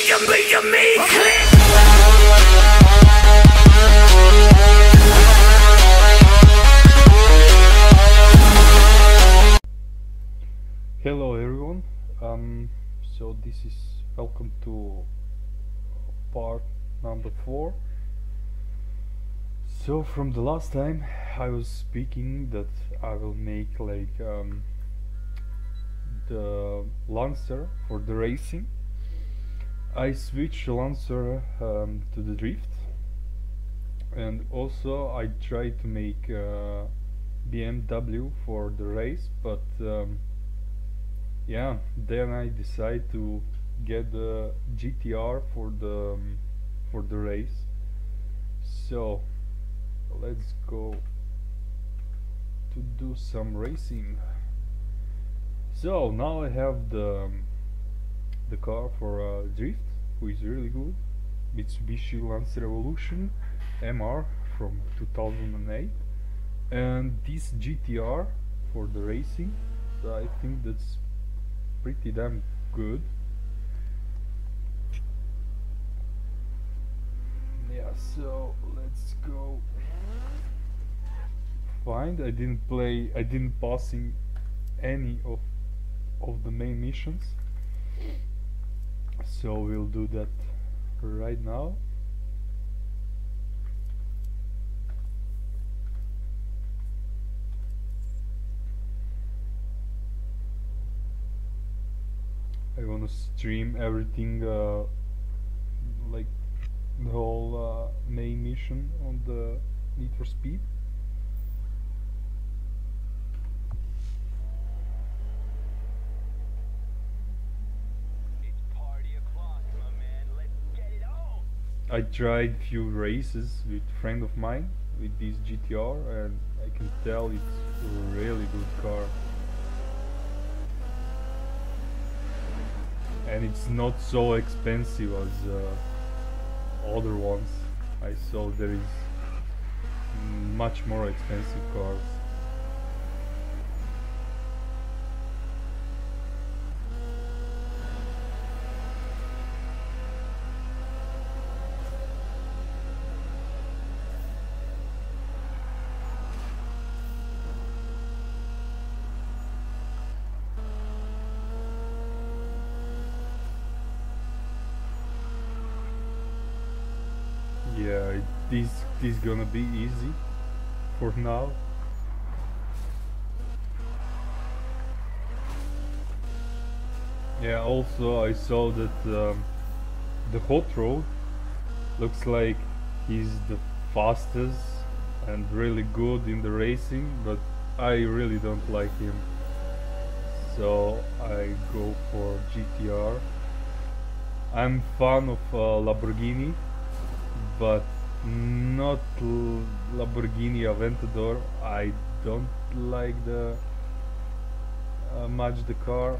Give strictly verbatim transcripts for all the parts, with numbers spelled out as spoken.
to me, to me, click. Hello everyone, um, so this is welcome to part number four. So from the last time I was speaking that I will make like um, the Lancer for the racing. I switched Lancer um, to the drift, and also I tried to make uh, B M W for the race, but um, yeah, then I decided to get the G T R for the um, for the race. So let's go to do some racing. So now I have the um, the car for uh, drift, which is really good. Mitsubishi Lancer Evolution M R from two thousand eight, and this G T R for the racing. So I think that's pretty damn good. Yeah, so let's go find. I didn't play I didn't pass in any of of the main missions, so we'll do that right now. I wanna stream everything, uh, like the whole uh, main mission on the Need for Speed. It's party o'clock, my man. Let's get it on. I tried few races with a friend of mine with this G T R, and I can tell it's a really good car. And it's not so expensive as uh, other ones. I saw there is much more expensive cars. Yeah, it, this this gonna be easy for now. Yeah, also I saw that um, the hot rod looks like he's the fastest and really good in the racing, but I really don't like him, so I go for G T R. I'm fan of uh, Lamborghini, but not L Lamborghini Aventador. I don't like the uh, much the car.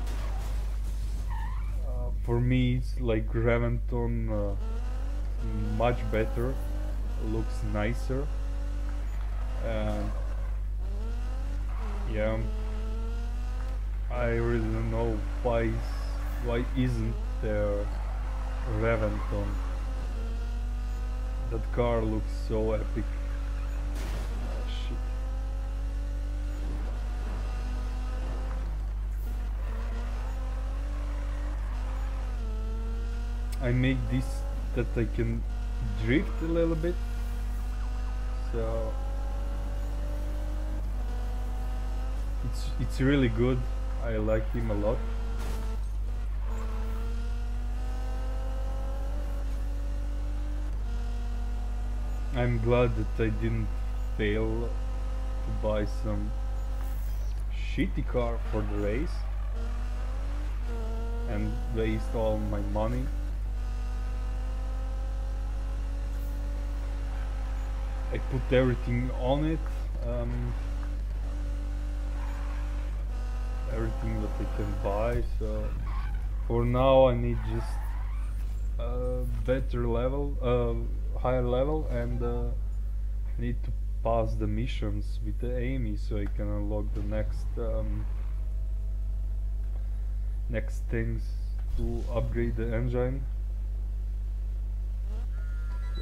Uh, for me, it's like Reventon, uh, much better, looks nicer, and yeah, I really don't know why is, why isn't there Reventon. That car looks so epic. Oh, shit. I make this that I can drift a little bit, so it's it's really good. I like him a lot. I'm glad that I didn't fail to buy some shitty car for the race and waste all my money. I put everything on it, um, everything that I can buy, so for now I need just a better level, uh, higher level, and uh, need to pass the missions with the Amy so I can unlock the next um, next things to upgrade the engine. So,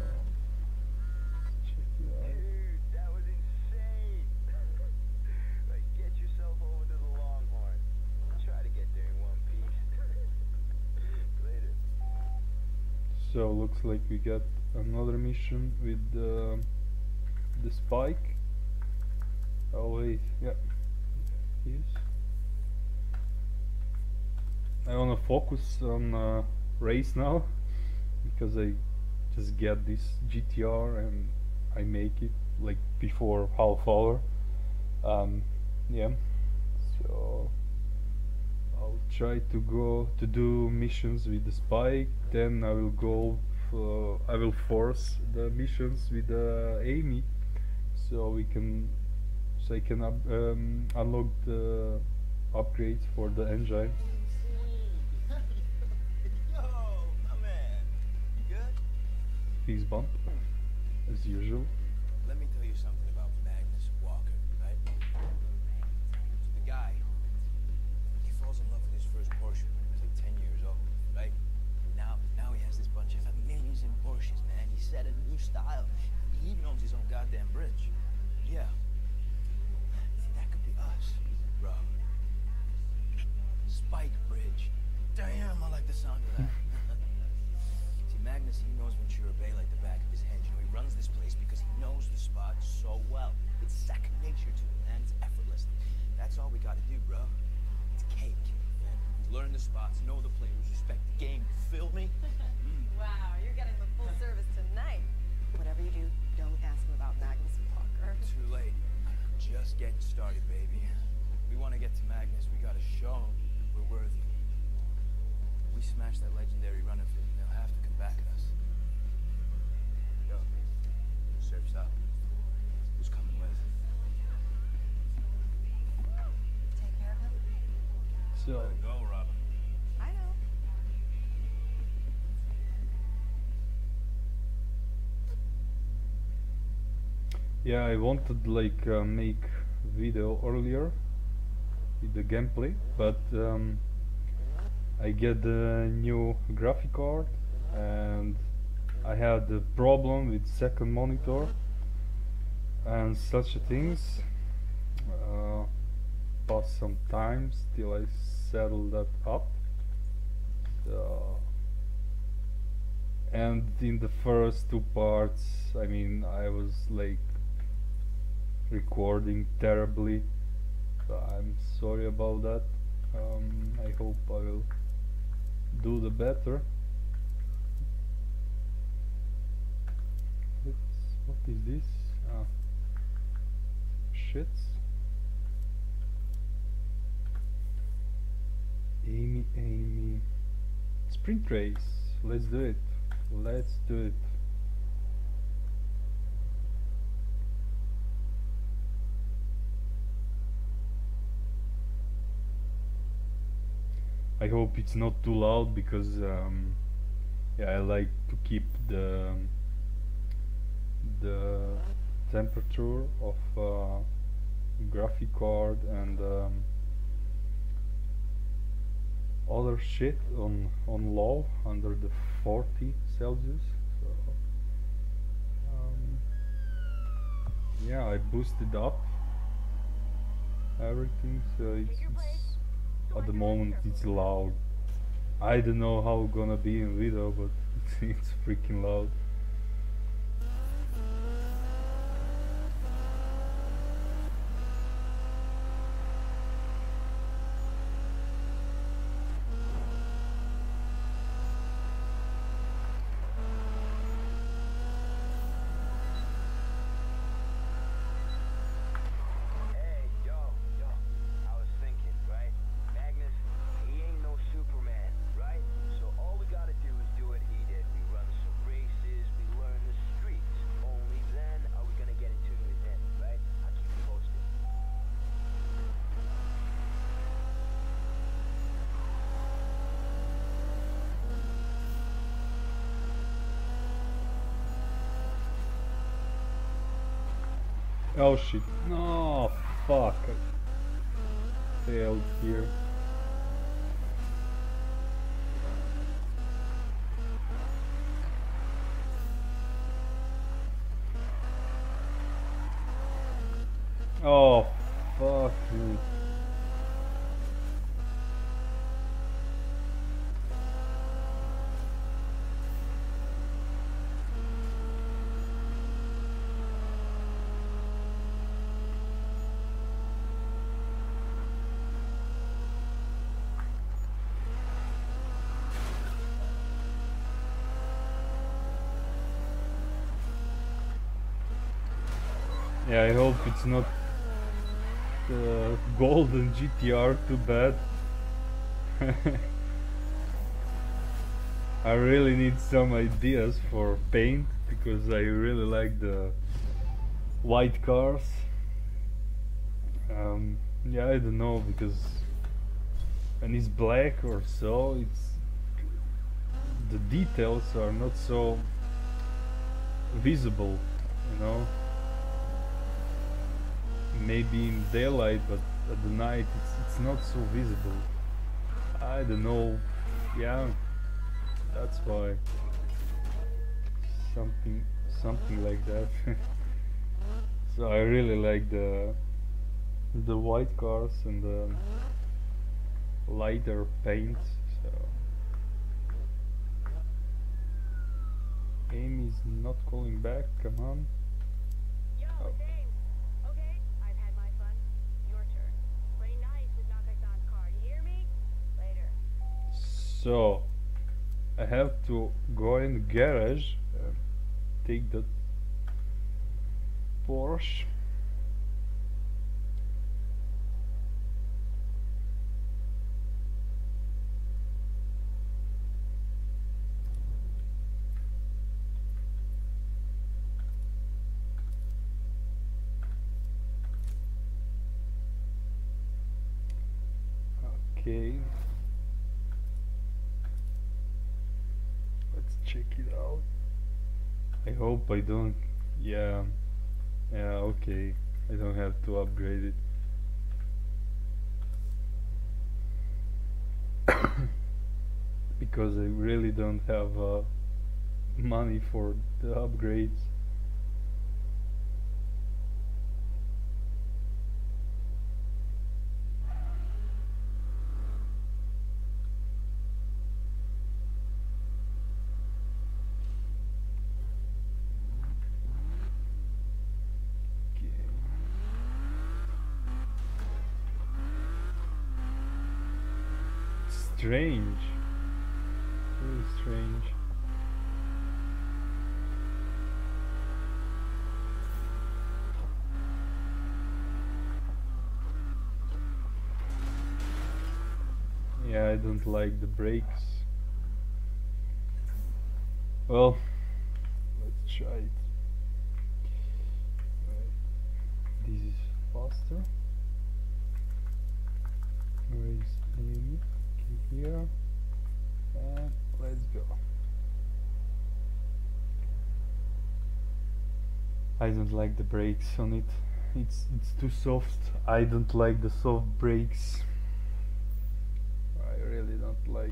check it out. Dude, that was insane. Like, get yourself over to the Longhorn. Try to get there in one piece. Later. So looks like we got another mission with uh, the Spike. Oh wait, yeah, yes. I wanna focus on uh, race now because I just get this G T R and I make it like before half hour. Um, yeah, so I'll try to go to do missions with the Spike. Then I will go. Uh, I will force the missions with uh, Amy, so we can, so I can up, um, unlock the upgrades for the engine. Yo, my man. You good? Fix bump, as usual. Let me tell you something about Magnus Walker, right? The guy, he falls in love with his first Porsche when he was like ten years old, right? And now, now he has this bunch of amazing Porsches, man. He set a new style. He even owns his own goddamn bridge. Yeah. See, that could be us, bro. Spike Bridge. Damn, I like the sound of that. See, Magnus, he knows Ventura Bay like the back of his hand. You know, he runs this place because he knows the spot so well. It's second nature to him, man. It's effortless. That's all we gotta do, bro. It's cake, man. Learn the spots, know the players, respect the game. Feel me? Wow, you're getting the full service tonight. Whatever you do, don't ask him about Magnus Walker. Too late. Just getting started, baby. We want to get to Magnus. We gotta show him we're worthy. We smash that legendary runner for him, they'll have to come back at us. Yo, surf's up. Who's coming with? Take care of him. So Let it go, Robin. I know. yeah, I wanted like uh, make video earlier with the gameplay, but um, I get the new graphic card and I had the problem with second monitor and such things. Uh, passed some time till I settle that up. So, and in the first two parts, I mean, I was like recording terribly. So I'm sorry about that. Um, I hope I will do the better. Let's, what is this? Ah, shits. Amy, Amy. Sprint race. Let's do it. Let's do it. I hope it's not too loud because um, yeah, I like to keep the the temperature of uh, graphic card and um, other shit on on low under the forty Celsius. So um, yeah, I boosted up everything, so it's, it's at the moment it's loud. I don't know how it's gonna be in video, but it's, it's freaking loud. Hey, yo, yo. I was thinking, right? Magnus, he ain't no Superman, right? So all we gotta do is do what he did. We run some races, we learn the streets. Only then are we gonna get in tune with him, right? I'll keep you posted. Oh shit. No, fuck. I failed here. Oh, fuck you. Yeah, I hope it's not uh, golden G T R, too bad. I really need some ideas for paint because I really like the white cars. Um, yeah, I don't know, because when it's black or so, it's the details are not so visible, you know. Maybe in daylight, but at the night it's it's not so visible. I don't know. Yeah, that's why something something like that. So I really like the the white cars and the lighter paint. So Amy's not calling back. Come on. Yo, Oh. James. Okay, I've had my fun. Your turn. Play nice with Nakazan's car. You hear me? Later. So I have to go in the garage, uh, take the Porsche. Okay. Let's check it out. I hope I don't. Yeah. Yeah, okay. I don't have to upgrade it. Because I really don't have uh, money for the upgrades. Okay. Strange. Really strange. Yeah, I don't like the brakes. Well, let's try it. Right. This is faster. Where is Amy? Okay, here. And let's go. I don't like the brakes on it. It's it's too soft. I don't like the soft brakes. I really don't like.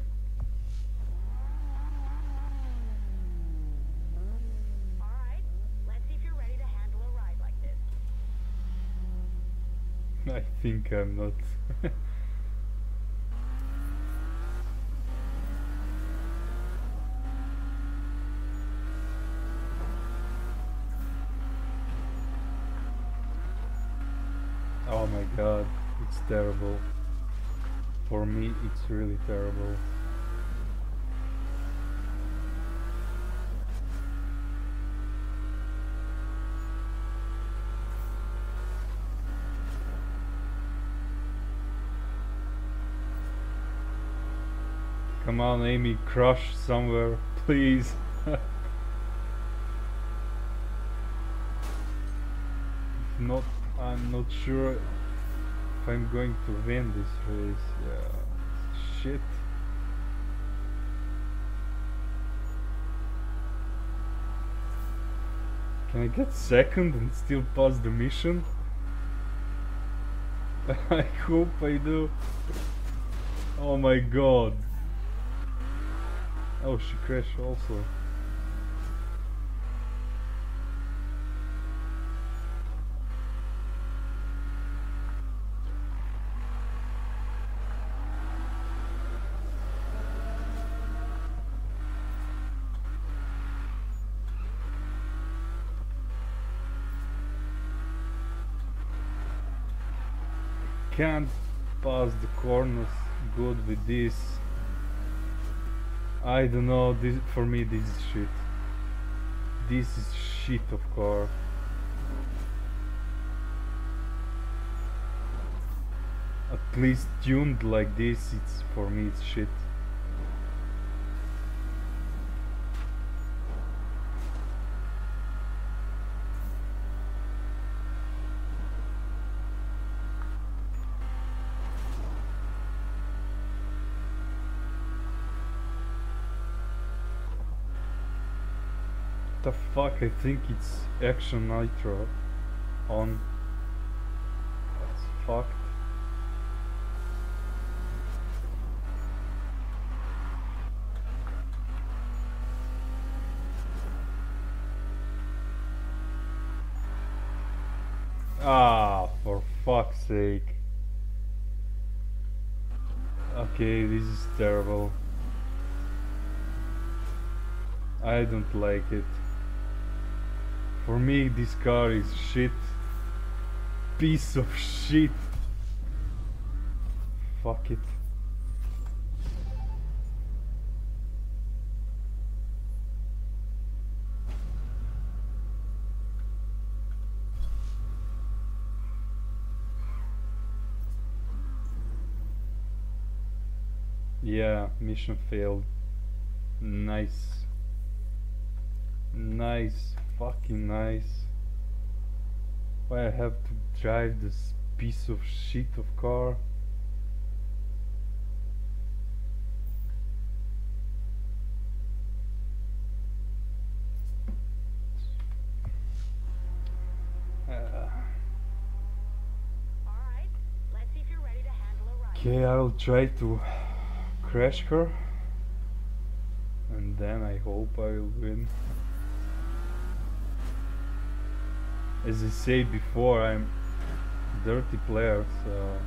All right, let's see if you're ready to handle a ride like this. I think I'm not. Oh my god, it's terrible. For me, it's really terrible. Come on, Amy, crush somewhere, please. If not, I'm not sure if I'm going to win this race. Yeah, shit. Can I get second and still pass the mission? I hope I do. Oh my god. Oh, she crashed also. can't pass the corners good with this. I don't know, this for me this is shit. This is shit of car. At least tuned like this, it's for me it's shit. The fuck, I think it's Action Nitro on. That's fucked. Ah, for fuck's sake. Okay, this is terrible. I don't like it. For me, this car is shit. Piece of shit. Fuck it. Yeah, mission failed. Nice. Nice. Fucking nice. Why I have to drive this piece of shit of car? Uh, Alright, let's see if you're ready to handle a ride. okay, I'll try to crash her, and then I hope I will win. As I said before, I'm a dirty player, so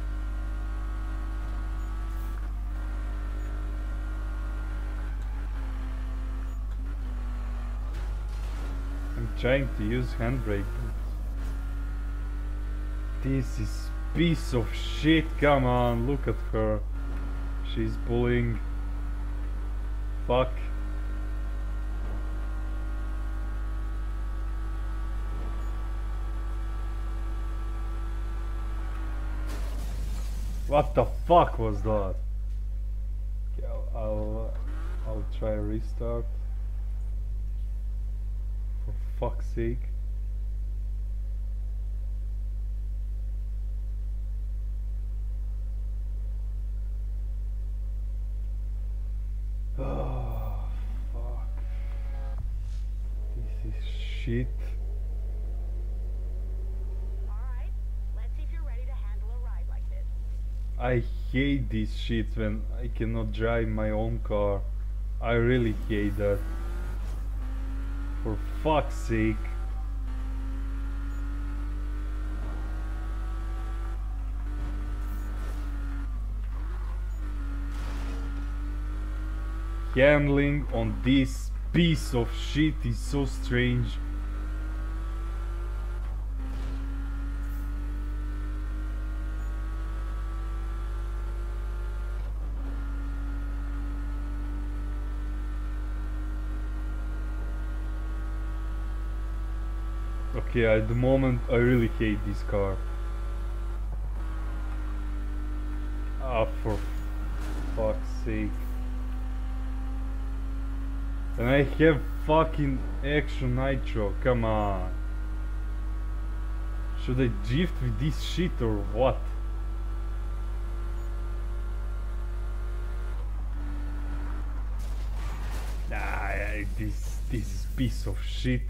I'm trying to use handbrake, but this is piece of shit. Come on, look at her. She's bullying. Fuck. What the fuck was that? Okay, I'll I'll, uh, I'll try a restart. For fuck's sake. Oh fuck. This is shit. Alright, let's see if you're ready to handle a ride like this. I hate this shit when I cannot drive my own car. I really hate that. For fuck's sake. Handling on this piece of shit is so strange. Okay, at the moment I really hate this car. Ah, for fuck's sake. And I have fucking Action Nitro, come on. Should I drift with this shit or what? Nah, I- this, this piece of shit.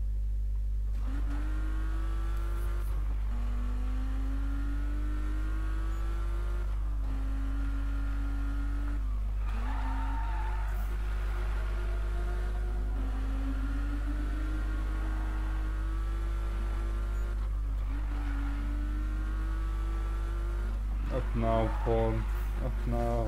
Not now, phone. Not now.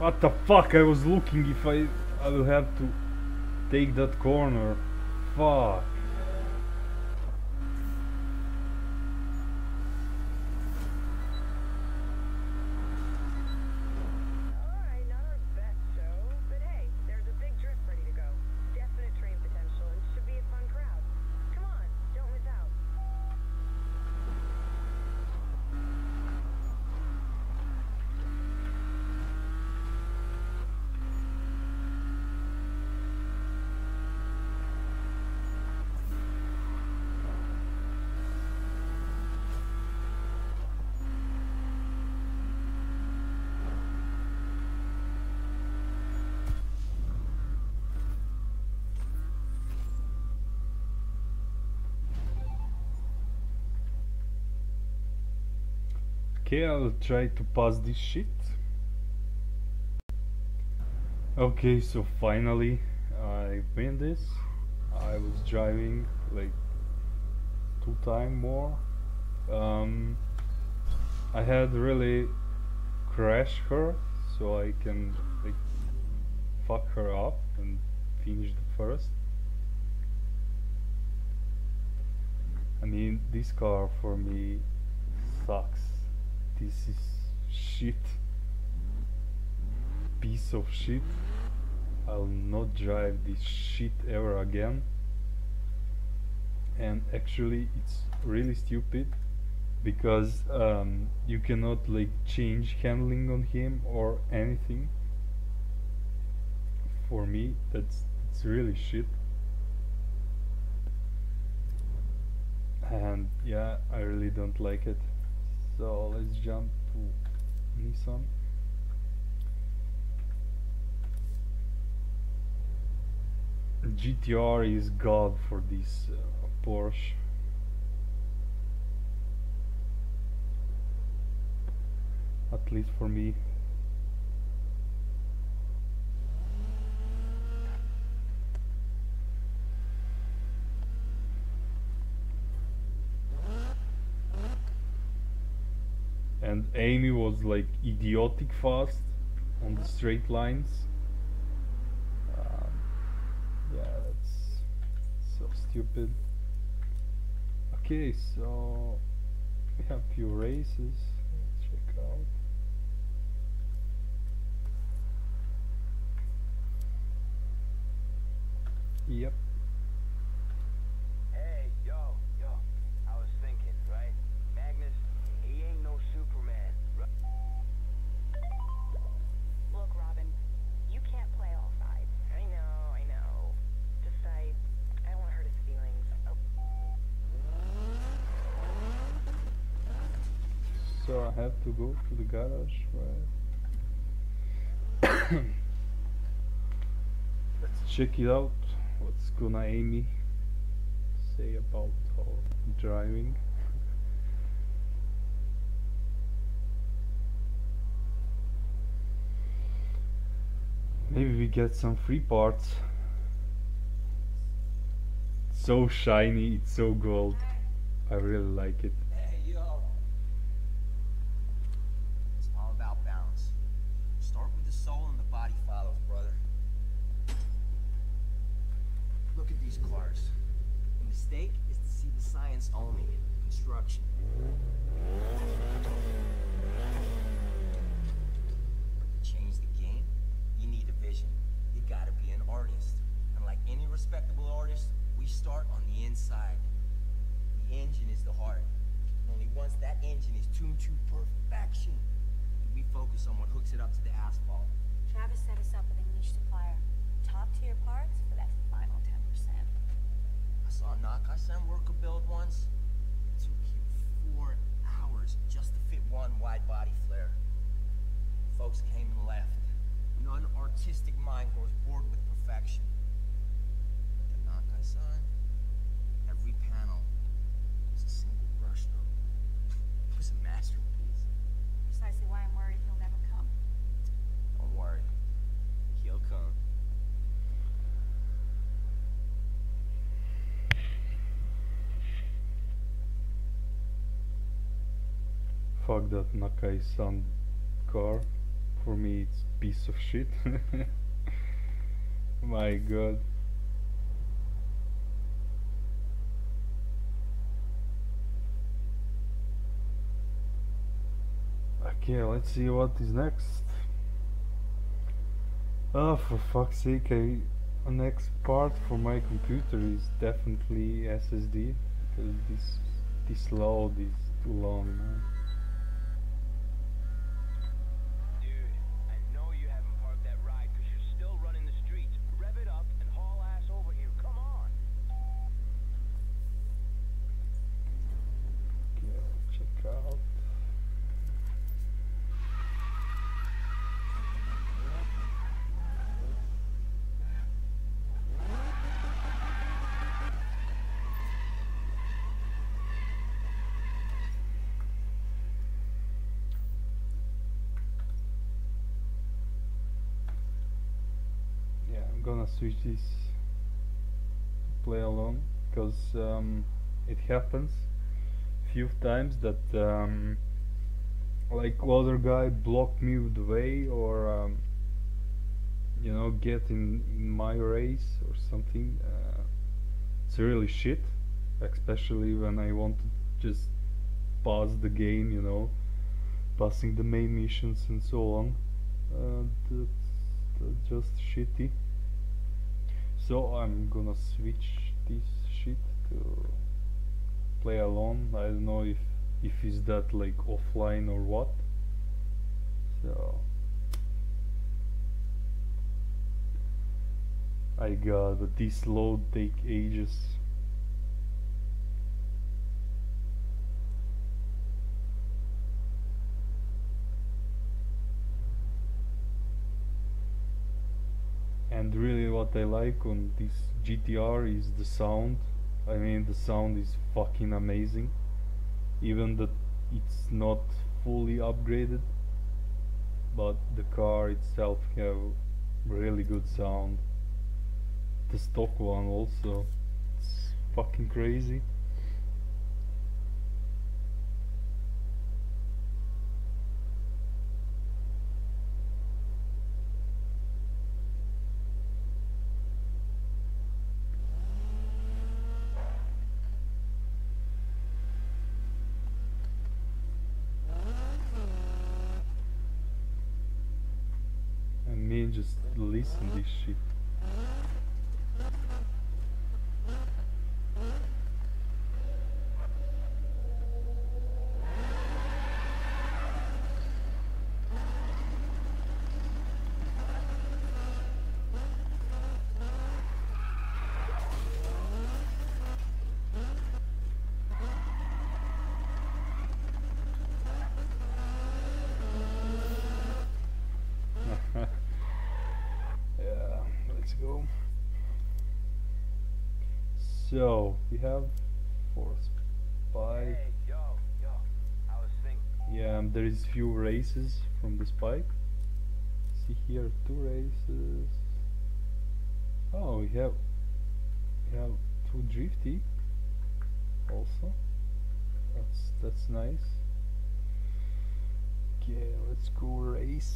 What the fuck? I was looking if I I will have to take that corner. Fuck. Alright, not our best show, but hey, there's a big drift ready to go. Definite train potential and should be a fun crowd. Come on, don't miss out. Okay, I'll try to pass this shit. Okay, so finally I win this. I was driving like two times more. Um, I had really crash her so I can like fuck her up and finish the first. I mean, this car for me sucks. This is shit. Piece of shit. I'll not drive this shit ever again. And actually it's really stupid because um, you cannot like change handling on him or anything. For me that's it's really shit. And yeah, I really don't like it. So let's jump to Nissan. G T R is god for this uh, Porsche. At least for me. And Amy was like idiotic fast on the straight lines. Um, yeah, that's so stupid. Okay, so we have few races. Let's check out. Yep. Hey, yo, yo. I was thinking, right? Magnus, he ain't no Superman, right? Look, Robin, you can't play all sides. I know, I know. Just I, I don't want to hurt his feelings. Oh. So I have to go to the garage, right? Let's check it out. What's gonna Amy say about her driving? Maybe we get some free parts. It's so shiny, it's so gold. I really like it. Hey, yo. It's all about balance. Start with the soul and the body follows, brother. Look at these cars. The mistake is to see the science only. Construction. To change the game, you need a vision. You gotta be an artist. And like any respectable artist, we start on the inside. The engine is the heart. And only once that engine is tuned to perfection do we focus on what hooks it up to the asphalt. Travis set us up with a niche supplier. Top tier parts for that final ten percent. I saw Nakasan worker build once. It took him four hours just to fit one wide body flare. Folks came and left. An unartistic mind grows bored with perfection. But the Nakasan, every panel was a single brushstroke. It was a masterpiece. Precisely why I'm worried he'll never come. Don't worry. He'll come. Fuck that Nakai-san car. for me it's piece of shit. My god. Okay, let's see what is next. Oh, for fuck's sake, I, the next part for my computer is definitely S S D, because this this load is too long, man. Dude, I know you haven't parked that ride because you're still running the streets. Rev it up and haul ass over here. Come on. Okay, check out. Yeah, I'm gonna switch this to play alone, because um, it happens few times that um, like other guy block me with the way, or um, you know, get in, in my race or something. Uh, it's really shit, especially when I want to just pass the game, you know, passing the main missions and so on. Uh, that's, that's just shitty. So I'm gonna switch this shit to play alone. I don't know if if is that like offline or what. So I got, but this load take ages. And really what I like on this G T R is the sound. I mean, the sound is fucking amazing, even that it's not fully upgraded, but the car itself have really good sound. The stock one also, it's fucking crazy. And me just listen this shit. Yeah, let's go. So we have four spike. Hey, yo, yo. I was thinking. Yeah, um, there is few races from the spike. See here, two races. Oh, we have we have two drifty also. That's that's nice. Okay, let's go race.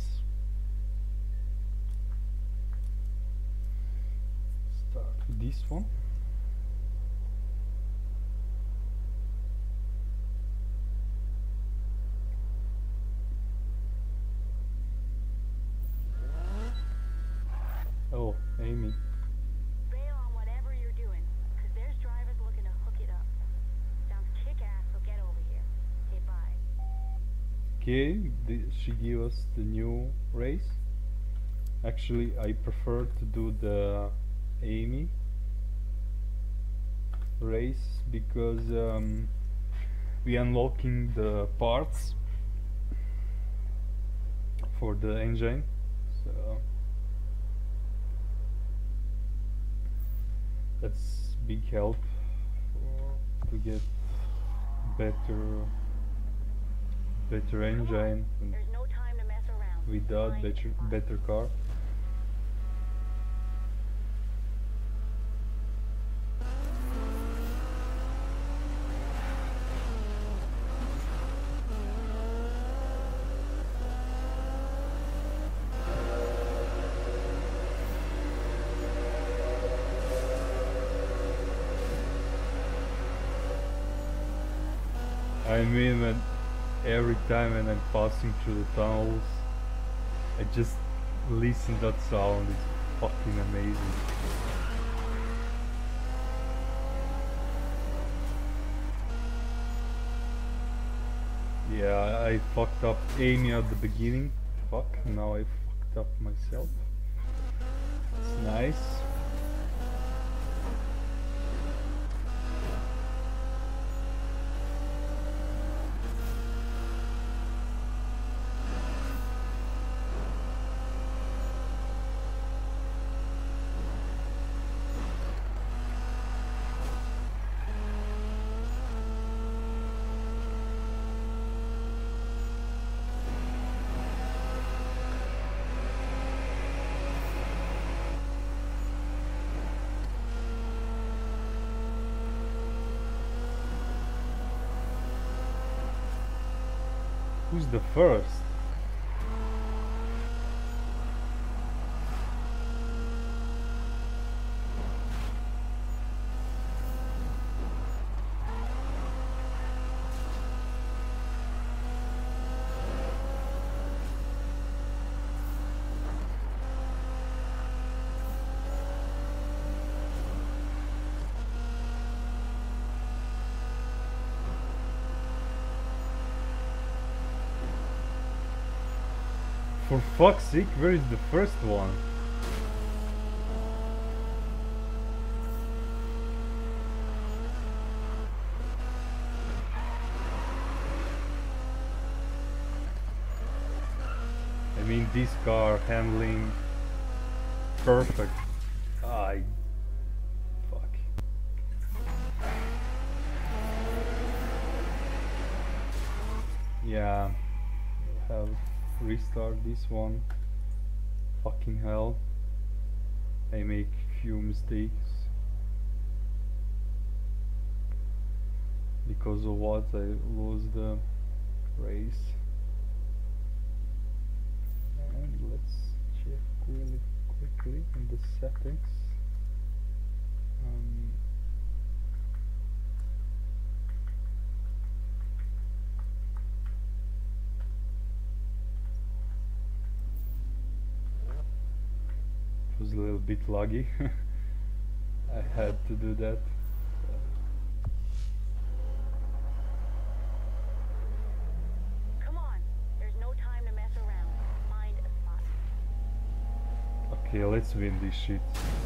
Start with this one. Oh, Amy. Bail on whatever you're doing, because there's drivers looking to hook it up. Sounds kick-ass, so get over here. Okay, bye. Okay, the, she gave us the new race. Actually, I prefer to do the Amy race because um, we unlocking the parts for the engine. So that's big help for, to get better better engine and There's no time to mess around. without Find better and better car. I mean, when every time when I'm passing through the tunnels, I just listen that sound. It's fucking amazing. Yeah, I fucked up Amy at the beginning. Fuck, now I fucked up myself. It's nice. Who's the first? For fuck's sake, where is the first one? I mean, this car handling perfect. I fuck. Yeah, we'll have restart this one. Fucking hell, I make few mistakes because of what I lost the race. And let's check really quickly in the settings. um, It was a little bit laggy. I had to do that. Come on. There's no time to mess around. Find a spot. Okay, let's win this shit.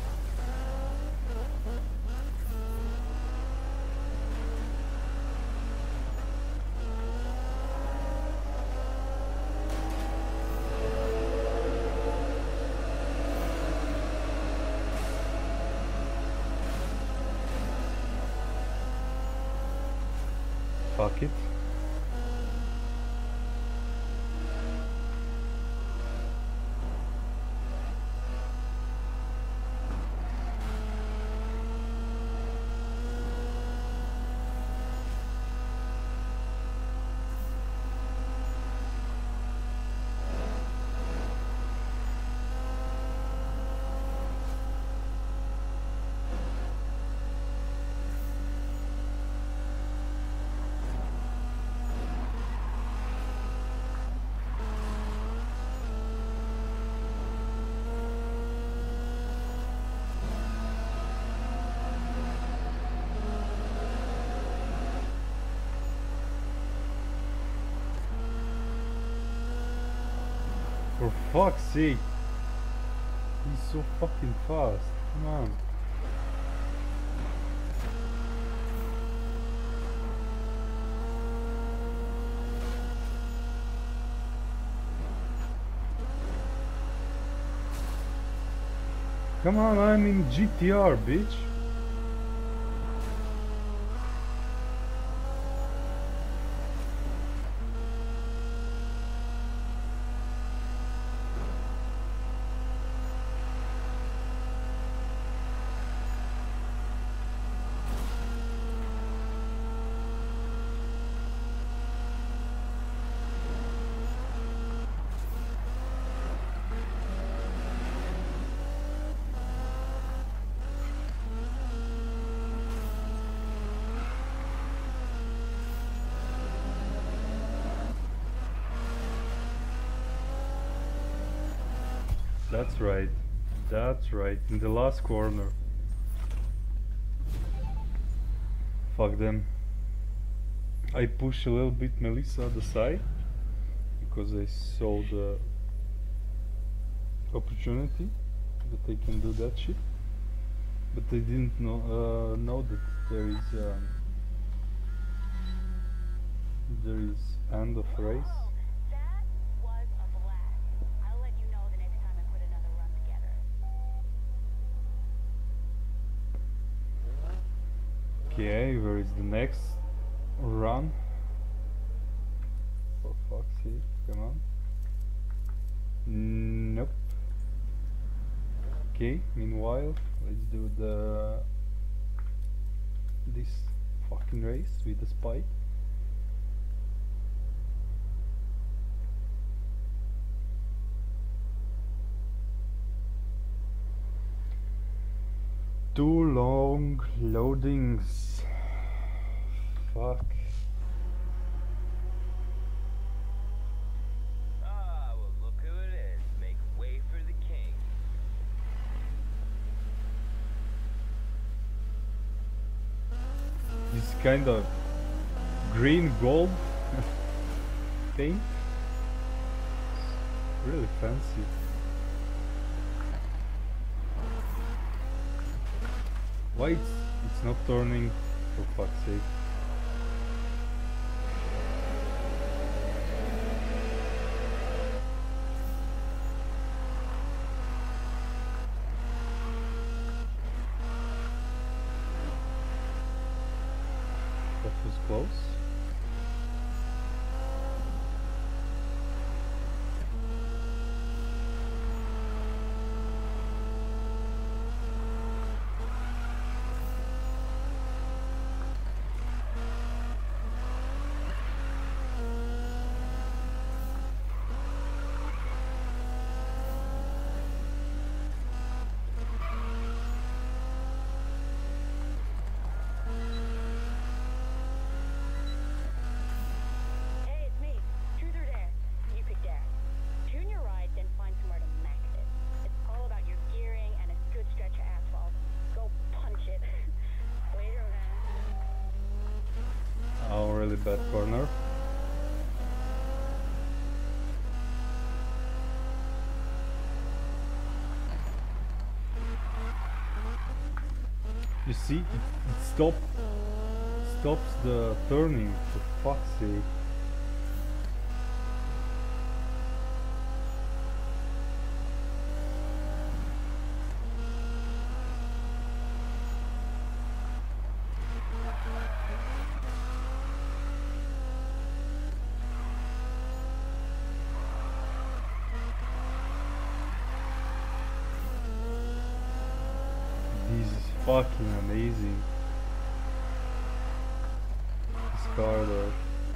Fuck it. For fuck's sake. He's so fucking fast. Come on. Come on, I'm in G T R, bitch. That's right. That's right. In the last corner. Fuck them. I push a little bit Melissa at the side because I saw the opportunity that I can do that shit, but I didn't know uh, know that there is um, there is end of race. That was a blast. I'll let you know the next time I put another run together. Okay, where is the next run? For fuck's sake, come on. Nope. Okay, meanwhile, let's do the this fucking race with the spike. Too long loadings. Fuck. Ah, well, look who it is. Make way for the king. This kind of green gold paint. Really fancy. Why it's, it's not turning, for fuck's sake? That was close. Hey, it's me. Truth or dare? You pick dare. Tune your ride, then find somewhere to max it. It's all about your gearing and a good stretch of asphalt. Go punch it. Later, man. Oh, really bad corner. You see, it, it stop, stops the turning, for fuck's sake. This is fucking amazing. This car though.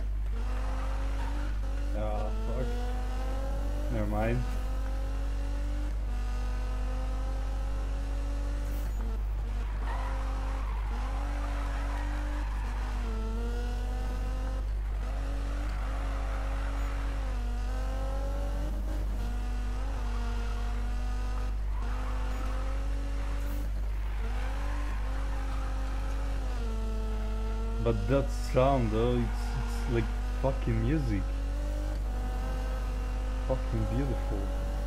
Ah, fuck. Never mind. But that sound though, it's, it's like fucking music. Fucking beautiful.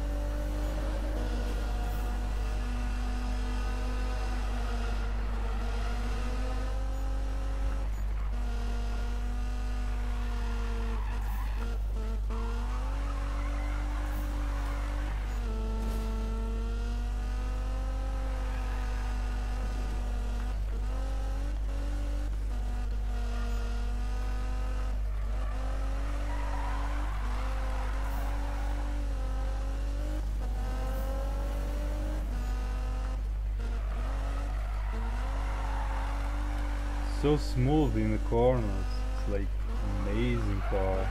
So smooth in the corners. It's like amazing car.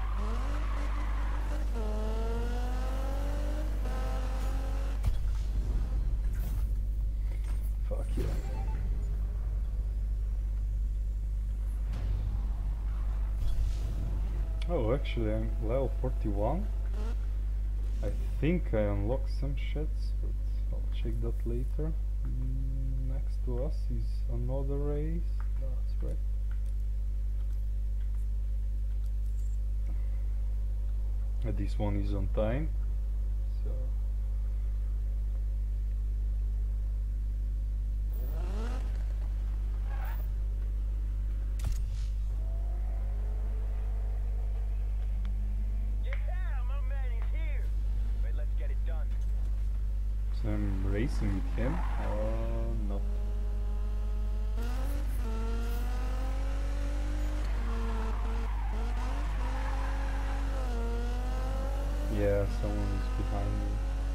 Fuck yeah. Oh, actually I'm level forty-one. I think I unlocked some shits, but I'll check that later. Mm, next to us is another race. That's right. Uh, this one is on time, so Yeah, my man is here. Right, let's get it done. so I'm racing with him. Oh no. Yeah, someone is behind me.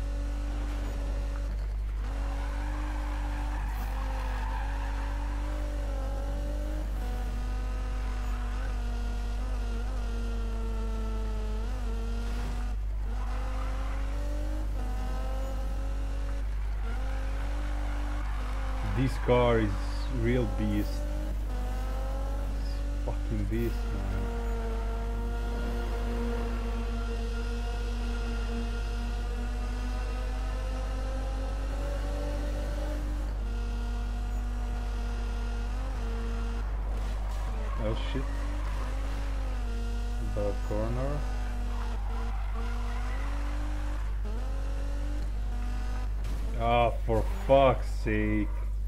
This car is real beast. It's fucking beast, man. Oh shit. Bad corner. Ah, for fuck's sake.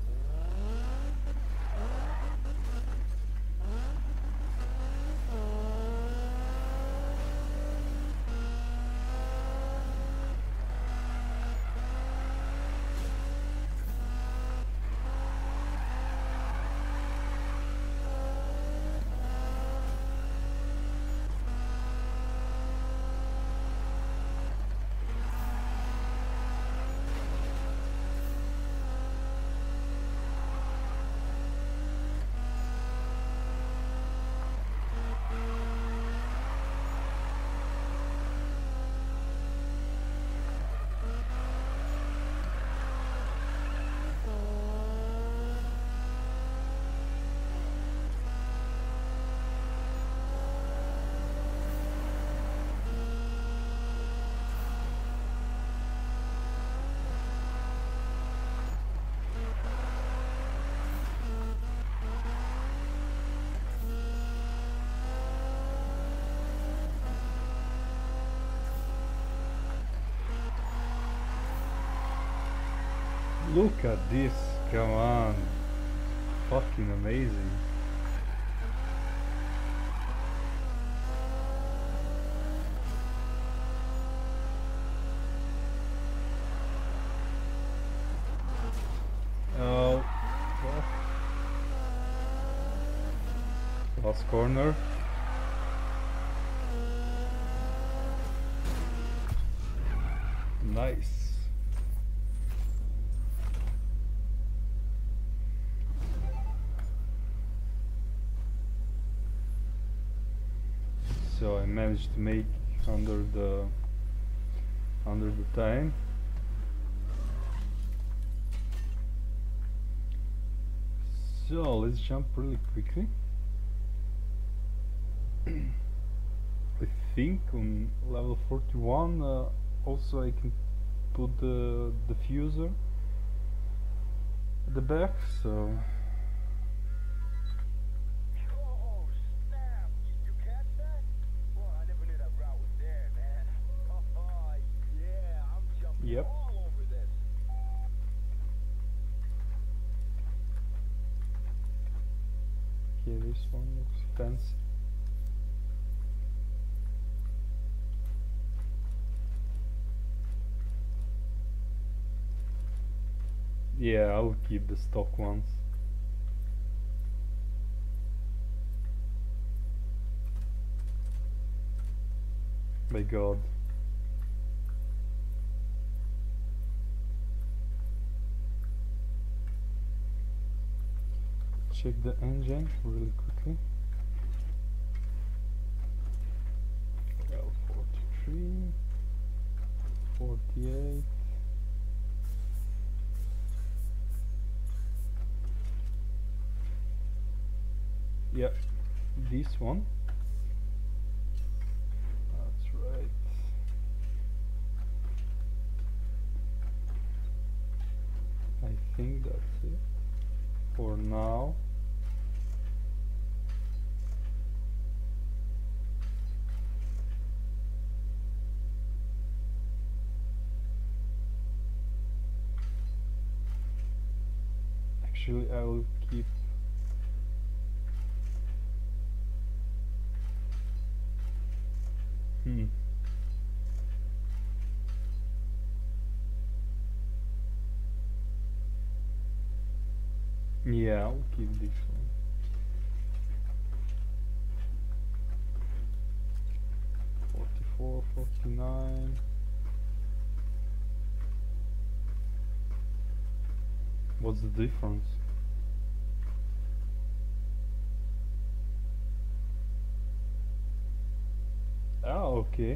Look at this, come on. Fucking amazing. Oh, fuck. Last corner. Nice. So I managed to make under the under the time. So let's jump really quickly. I think on level forty-one uh, also I can put the diffuser at the back, so Oh, snap! You, you catch that? Well, I never knew that route was there, man. Oh, yeah, I'm jumping Yep. all over this. okay, this one looks fancy. Yeah, I'll keep the stock ones. My god. Check the engine really quickly. Well, forty-three, forty-eight. Yeah, this one. That's right. think that's it for now. Actually, I will keep hmm yeah, I'll keep this one. forty-four, forty-nine. What's the difference? Ah, okay.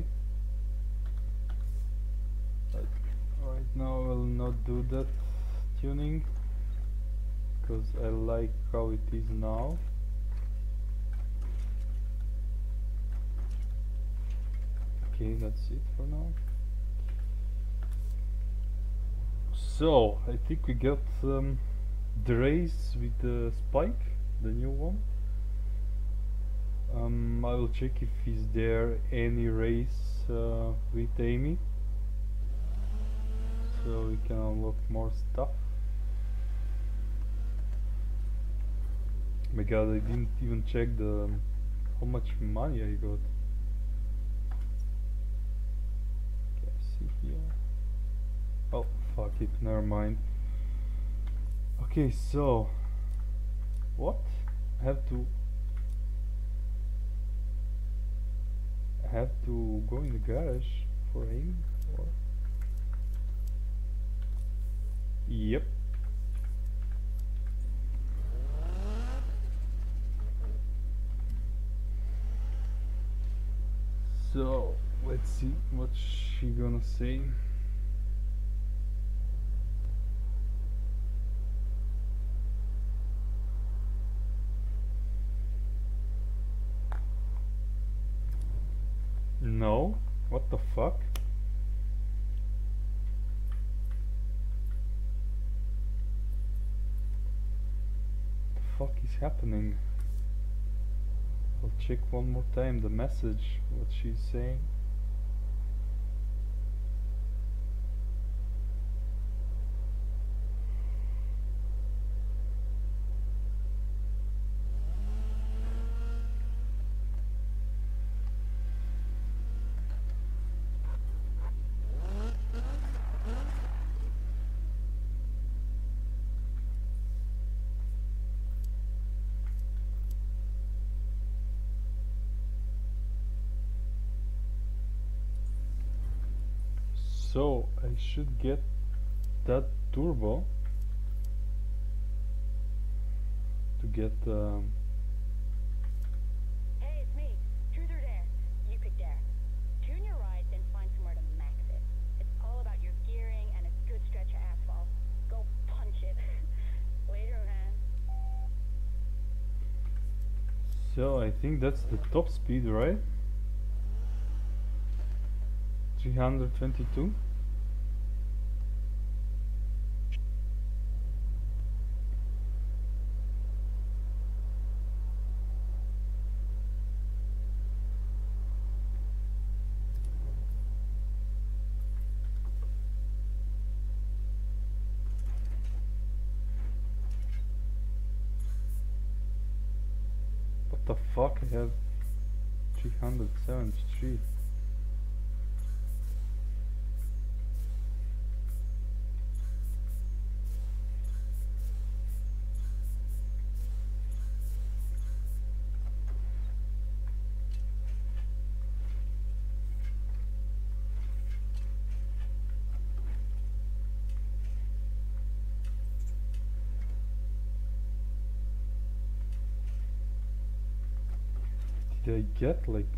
But right now I will not do that tuning because I like how it is now. Okay, that's it for now. So I think we got um, the race with the Spike, the new one. Um, I will check if is there any race uh, with Amy, so we can unlock more stuff. My god, I didn't even check the um, how much money I got. Okay, see here. Oh, fuck it, never mind. Okay, so what? I have to I have to go in the garage for him, or yep. So let's see what she gonna say. No, what the fuck? The fuck is happening? I'll check one more time the message, what she's saying. So I should get that turbo to get um, Hey, it's me. Truth or dare? You pick dare. Tune your ride, then find somewhere to max it. It's all about your gearing and a good stretch of asphalt. Go punch it. Later, man. so I think that's the top speed, right? three hundred twenty-two. What the fuck? I have three hundred seventy-three. Did I get like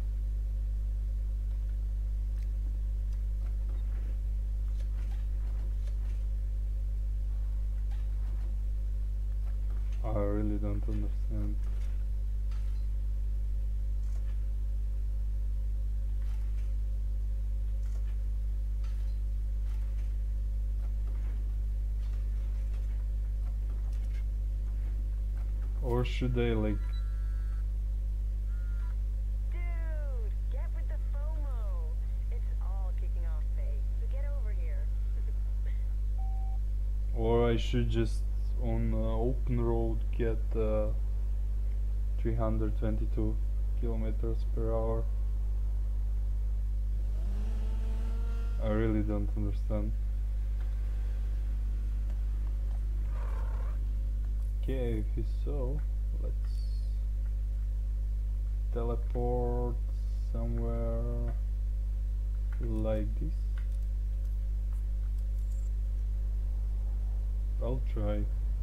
I really don't understand. Or should I like Dude, get with the FOMO. It's all kicking off fake, so get over here. or I should just on uh, open road get uh, three hundred twenty-two kilometers per hour? I really don't understand. Okay, if so, let's teleport somewhere like this. I'll try.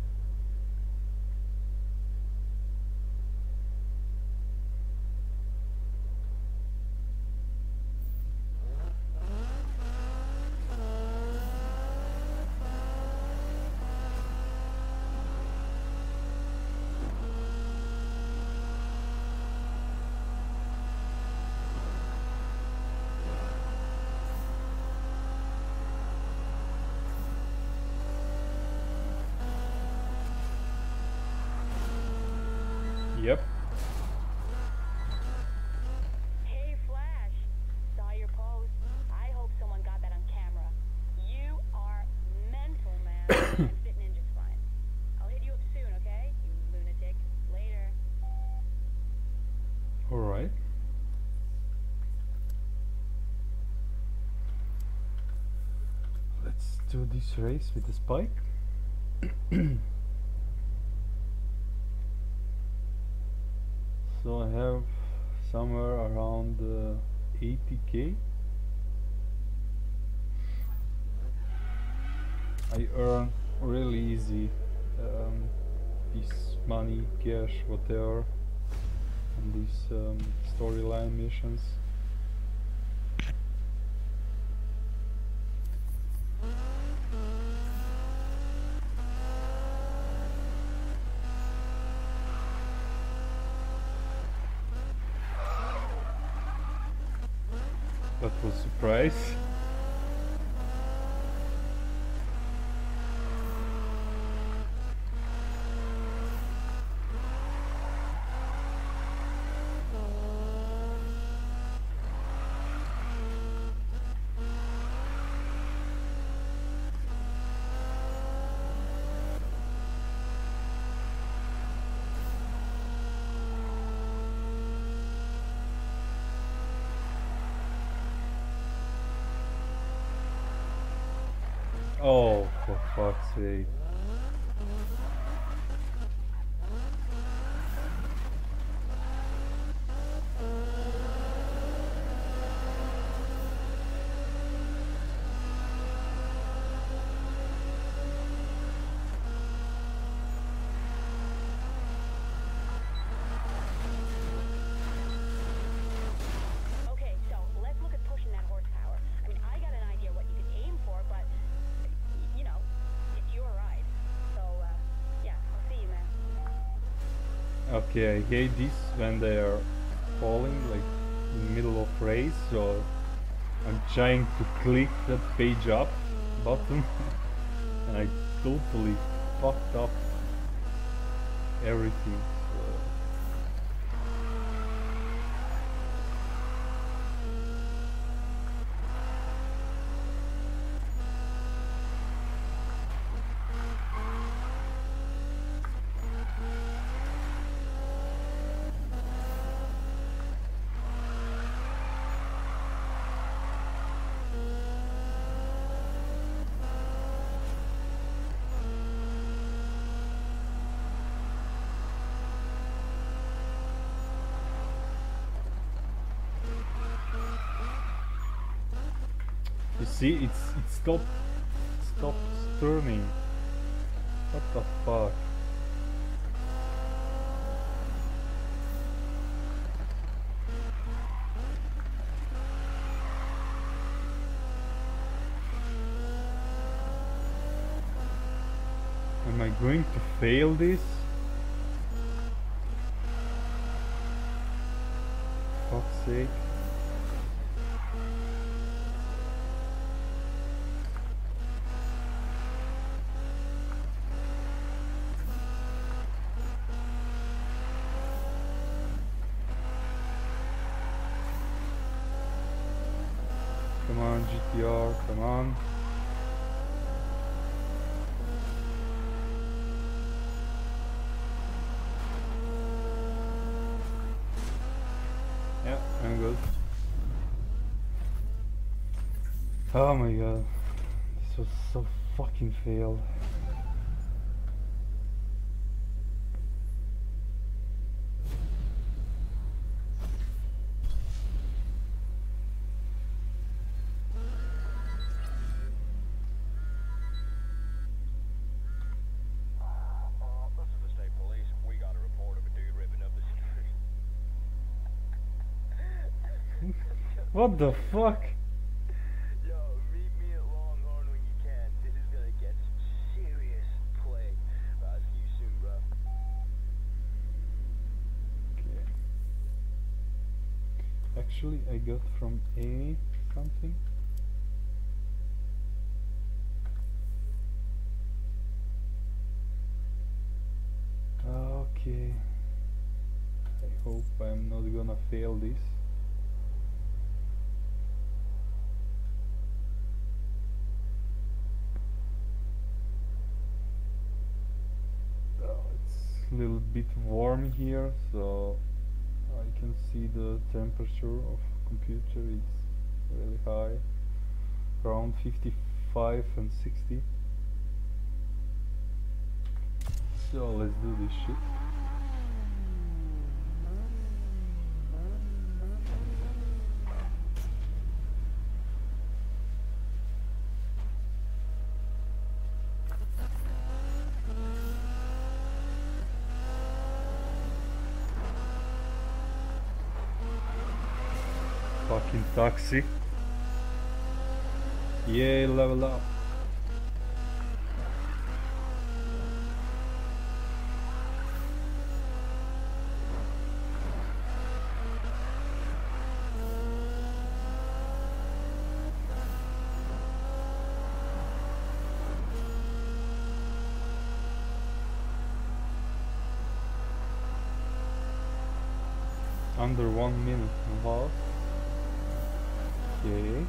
Yep. Hey, Flash. Saw your post. I hope someone got that on camera. You are mental, man. And Fit Ninja's fine. I'll hit you up soon, okay? You lunatic. Later. Alright. Let's do this race with the spike. So I have somewhere around uh, eighty K. I earn really easy um, this money, cash, whatever, on these um, storyline missions. That was a surprise. Oh, for fuck's sake. Okay, so let's look at pushing that horsepower. I mean, I got an idea what you could aim for, but, y- you know, it's your ride. So, uh, yeah, I'll see you, man. Okay, I hate this when they are falling like in the middle of race, so I'm trying to click that page up button and I totally fucked up everything. So. You see, it's it stopped stopped turning. What the fuck? Am I going to fail this? Fuck's sake. Come on, G T R, come on. Yeah, I'm good. Oh my god. This was so fucking failed. Uh, this is the state police. We got a report of a dude ripping up the street. What the fuck? Yo, meet me at Longhorn when you can. This is gonna get some serious play. Uh, see you soon, bro. Okay. Actually, I got from A something. Okay. I hope I'm not gonna fail this. Oh, it's a little bit warm here, so I can see the temperature of computer is really high, around fifty-five and sixty. So let's do this shit. Fucking taxi. Yay, level up. Under one minute and a half. Okay.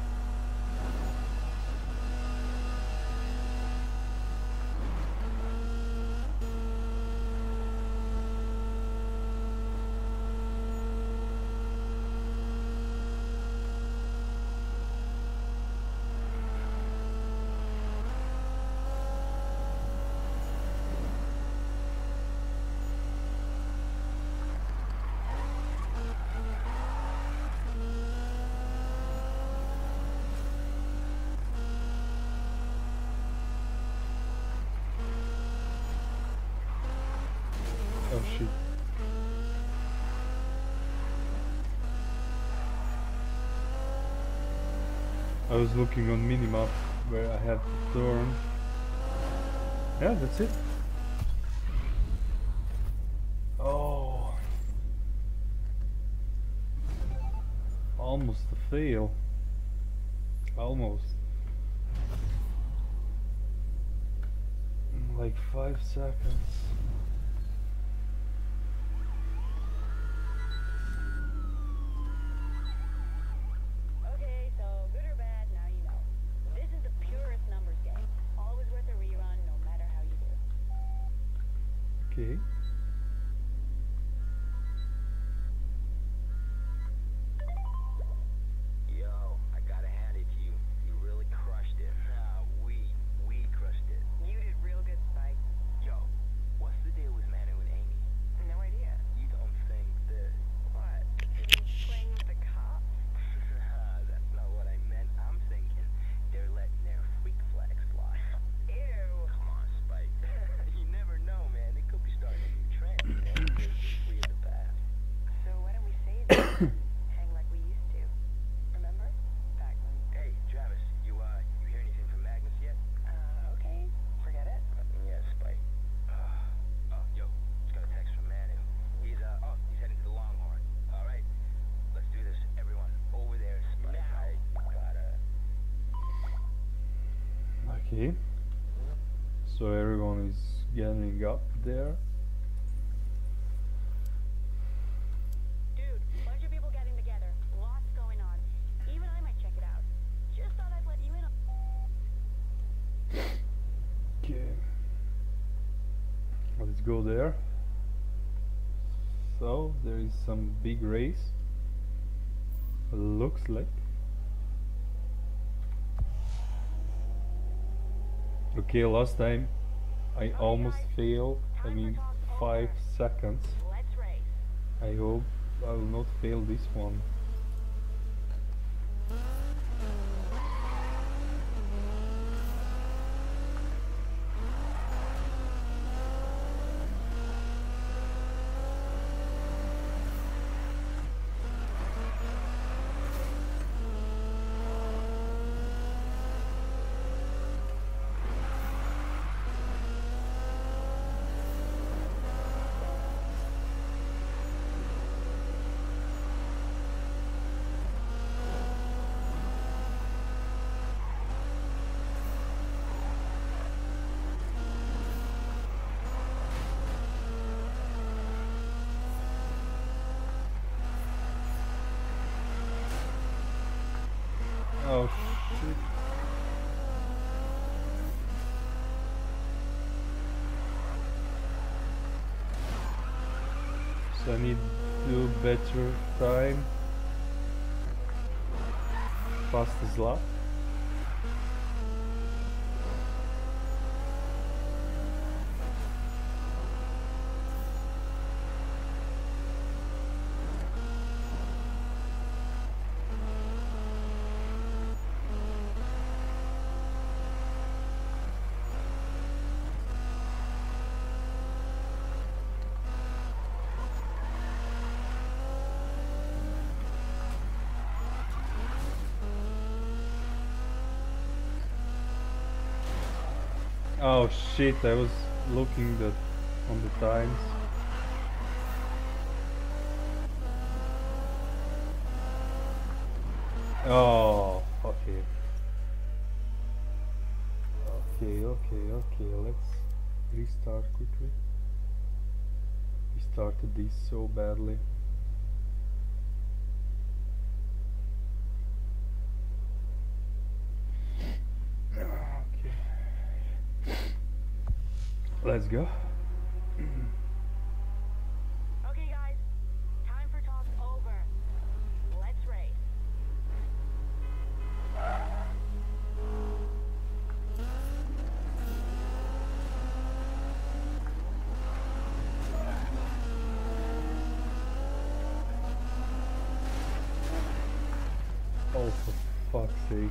Oh shit. I was looking on minimap where I have to turn. Yeah, that's it. Oh. Almost a fail. Almost. Like five seconds. Okay, so good or bad, now you know. This is the purest numbers game. Always worth a rerun, no matter how you do. Okay. Yo, I gotta hand it to you. You really crushed it. Nah, we, we crushed it. You did real good, Spike. Yo, what's the deal with Manu and Amy? No idea. You don't think that... What? You mean playing with the cops? Nah, that's not what I meant. I'm thinking they're letting their freak flag fly. Ew. Come on, Spike. You never know, man. They could be starting a new trend. You know? They're free of the past. So why don't we save it? Hang like we used to. Remember? Back when... Hey, Travis, you, uh, you hear anything from Magnus yet? Uh, okay. Forget it. Uh, yeah, Spike. Uh, oh, yo, just got a text from Manu. He's, uh, oh, he's heading to the Longhorn. All right, let's do this, everyone. Over there, Spike. I gotta... Okay. So everyone is getting up there. Dude, bunch of people getting together. Lots going on. Even I might check it out. Just go there. So there is some big race. Looks like. Okay, last time I almost failed. I mean, five seconds. Let's race. I hope I will not fail this one. Oh shit. So I need to do better time. Fastest lap. Oh shit, I was looking that on the times. Oh, okay. Okay, okay, okay, let's restart quickly. We started this so badly. Let's go. Okay, guys. Time for talk over. Let's race. Oh, for fuck's sake.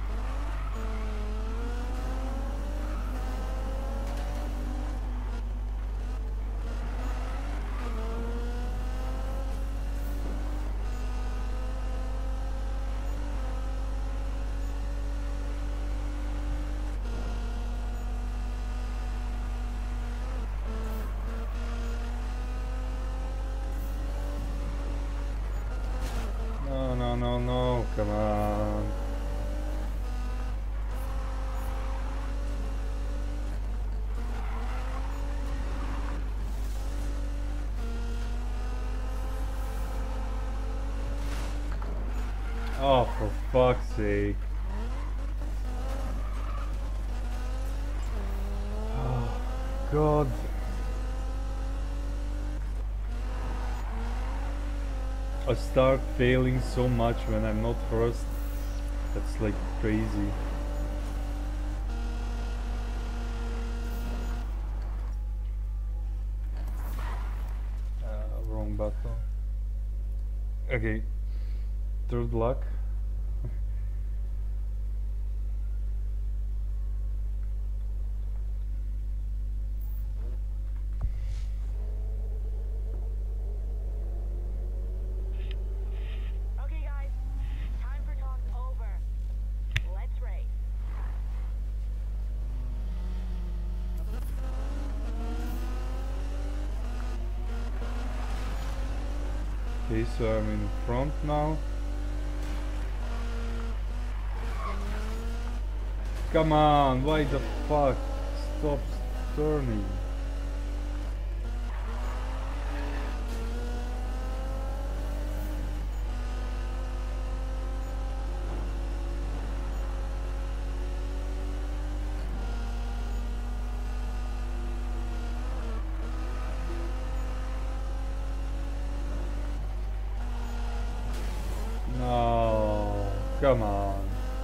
No, no, no, no, come on. Oh, for fuck's sake. Oh, God. I start failing so much when I'm not first. That's like crazy. Uh, wrong button. Okay. Third luck. Okay, guys. Time for talk over. Let's race. Okay, so I'm in front now. Come on, why the fuck stops turning? Come on.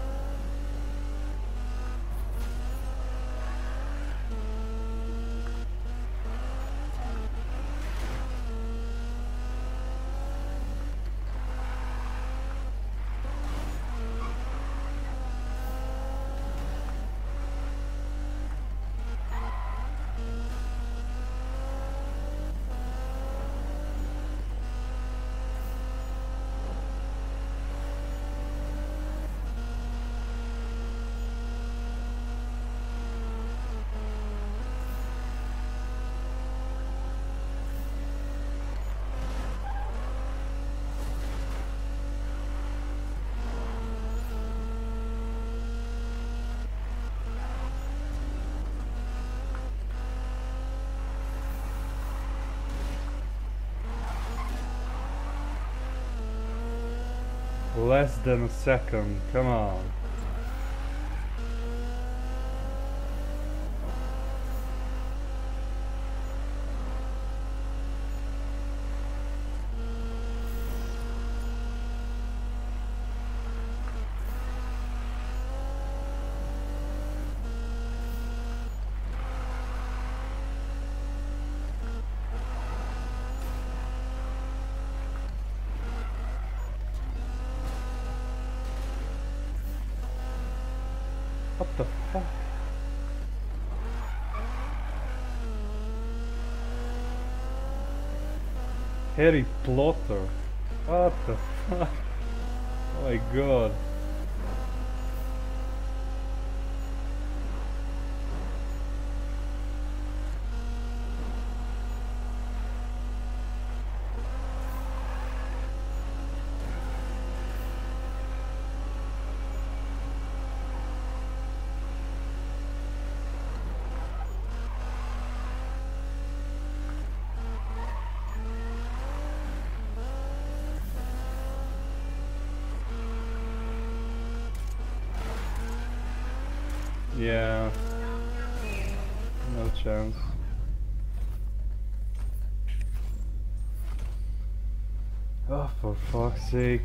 Less than a second, come on. What the fuck? Harry Potter. What the fuck? Oh my god. Yeah, no chance. Oh, for fuck's sake.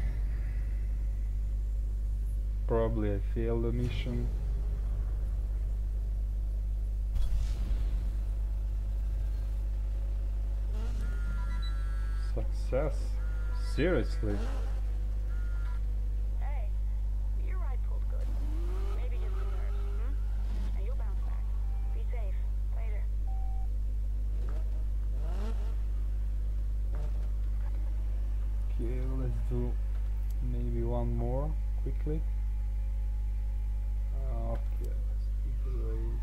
Probably I failed the mission. Success? Seriously? Hey, your ride pulled good. Maybe just some nerves, hmm? And you'll bounce back. Be safe. Later. Okay, let's do maybe one more quickly. Okay, let's do the race.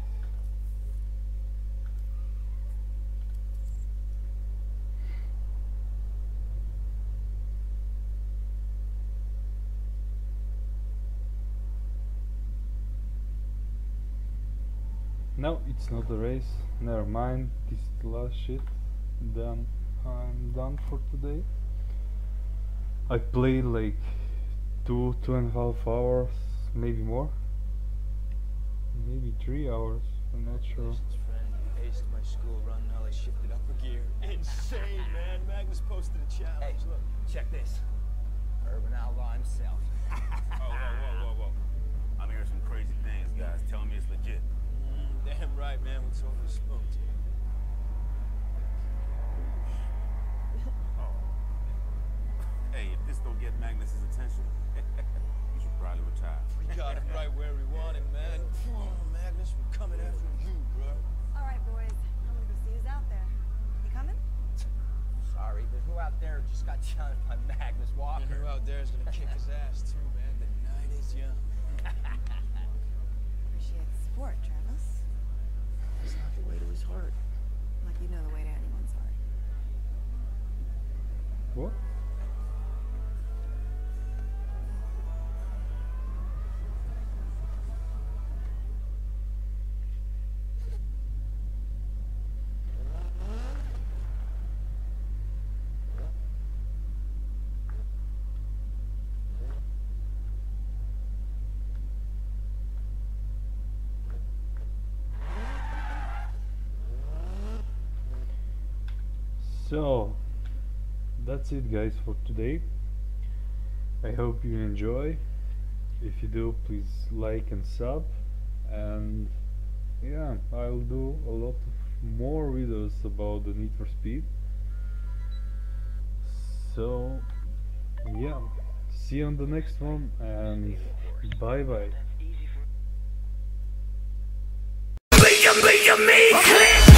No, it's not a race. Never mind. This is the last shit. Then I'm done for today. I played like two, two and a half hours, maybe more. Maybe three hours. I'm not sure. Congratulations, friend. You aced my school run. Now they shifted up a gear. Insane, man. Magnus posted a challenge. Hey, Look. check this. Urban outlaw himself. Oh, whoa, whoa, whoa, whoa. I'm hearing some crazy things, guys. Tell me it's legit. Mm, damn right, man. We totally spooked you. Oh. Hey, if this don't get Magnus's attention, you should probably retire. We got him right where we want him, man. Oh, Magnus, we're coming after you, bro. All right, boys. I'm gonna go see who's out there. You coming? Sorry, but who out there just got challenged by Magnus And Walker? who out there is gonna kick his ass, too, man. The night is young. Appreciate the support, Travis. It's not the way to his heart. Like you know the way to anyone's heart. What? So that's it guys for today. I hope you enjoy if you do, please like and sub, and yeah, I'll do a lot of more videos about the Need for Speed. So yeah, see you on the next one, and bye bye. Make 'em, make 'em, make click.